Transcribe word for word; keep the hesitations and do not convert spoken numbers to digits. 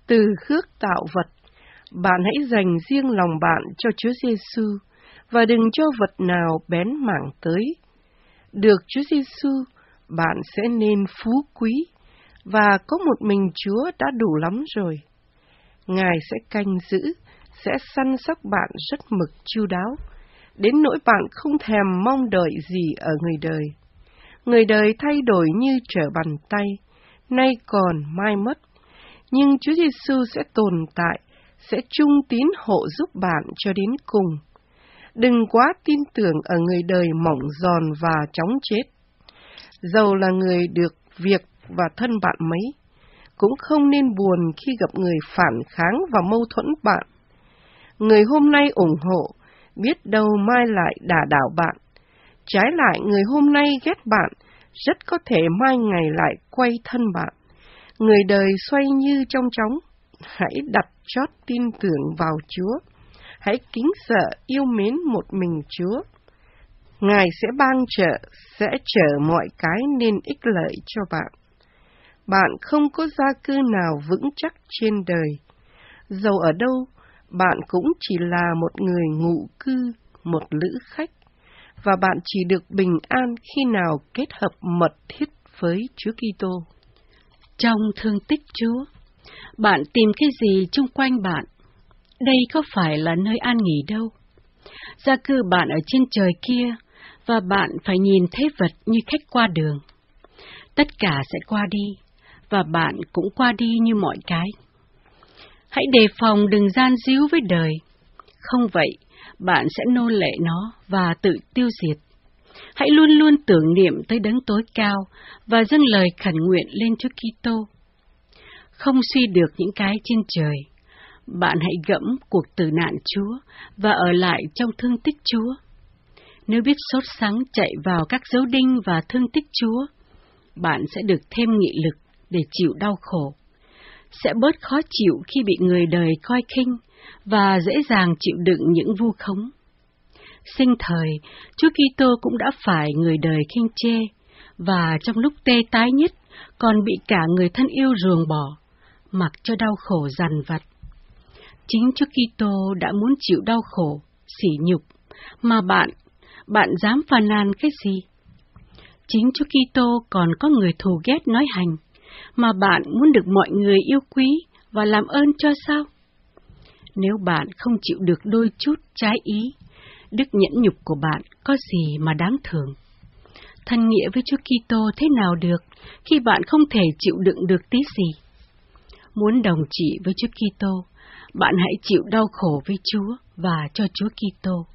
Từ khước tạo vật, bạn hãy dành riêng lòng bạn cho Chúa Giêsu và đừng cho vật nào bén mảng tới. Được Chúa Giêsu, bạn sẽ nên phú quý và có một mình Chúa đã đủ lắm rồi. Ngài sẽ canh giữ, sẽ săn sóc bạn rất mực chu đáo, đến nỗi bạn không thèm mong đợi gì ở người đời. Người đời thay đổi như trở bàn tay, nay còn mai mất, nhưng Chúa Giêsu sẽ tồn tại, sẽ trung tín hộ giúp bạn cho đến cùng. Đừng quá tin tưởng ở người đời mỏng giòn và chóng chết. Dầu là người được việc và thân bạn mấy, cũng không nên buồn khi gặp người phản kháng và mâu thuẫn bạn. Người hôm nay ủng hộ, biết đâu mai lại đả đảo bạn. Trái lại, người hôm nay ghét bạn, rất có thể mai ngày lại quay thân bạn. Người đời xoay như trong chóng, hãy đặt chót tin tưởng vào Chúa. Hãy kính sợ yêu mến một mình Chúa. Ngài sẽ ban trợ, sẽ chở mọi cái nên ích lợi cho bạn. Bạn không có gia cư nào vững chắc trên đời. Dầu ở đâu, bạn cũng chỉ là một người ngụ cư, một lữ khách, và bạn chỉ được bình an khi nào kết hợp mật thiết với Chúa Kitô. Trong thương tích Chúa, bạn tìm cái gì chung quanh bạn? Đây có phải là nơi an nghỉ đâu. Gia cư bạn ở trên trời kia, và bạn phải nhìn thấy vật như khách qua đường. Tất cả sẽ qua đi, và bạn cũng qua đi như mọi cái. Hãy đề phòng đừng gian díu với đời. Không vậy, bạn sẽ nô lệ nó và tự tiêu diệt. Hãy luôn luôn tưởng niệm tới đấng tối cao và dâng lời khẩn nguyện lên Chúa Kitô. Không suy được những cái trên trời, bạn hãy gẫm cuộc tử nạn Chúa và ở lại trong thương tích Chúa. Nếu biết sốt sắng chạy vào các dấu đinh và thương tích Chúa, bạn sẽ được thêm nghị lực để chịu đau khổ, sẽ bớt khó chịu khi bị người đời coi khinh và dễ dàng chịu đựng những vu khống. Sinh thời, Chúa Kitô cũng đã phải người đời khinh chê, và trong lúc tê tái nhất còn bị cả người thân yêu ruồng bỏ, mặc cho đau khổ dằn vặt. Chính Chúa Kitô đã muốn chịu đau khổ, sỉ nhục, mà bạn, bạn dám phàn nàn cái gì? Chính Chúa Kitô còn có người thù ghét nói hành, mà bạn muốn được mọi người yêu quý và làm ơn cho sao? Nếu bạn không chịu được đôi chút trái ý, đức nhẫn nhục của bạn có gì mà đáng thưởng? Thân nghĩa với Chúa Kitô thế nào được khi bạn không thể chịu đựng được tí gì? Muốn đồng trị với Chúa Kitô, bạn hãy chịu đau khổ với Chúa và cho Chúa Kitô.